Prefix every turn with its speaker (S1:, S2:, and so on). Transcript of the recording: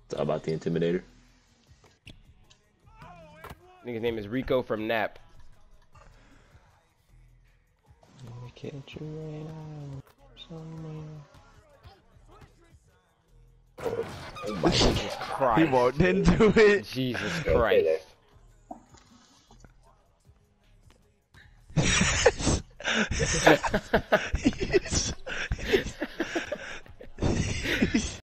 S1: About the Intimidator.
S2: Nigga's name is Rico from Nap.
S1: Catch you right now, somewhere.
S2: Jesus Christ.
S3: He walked into it.
S2: Jesus Christ.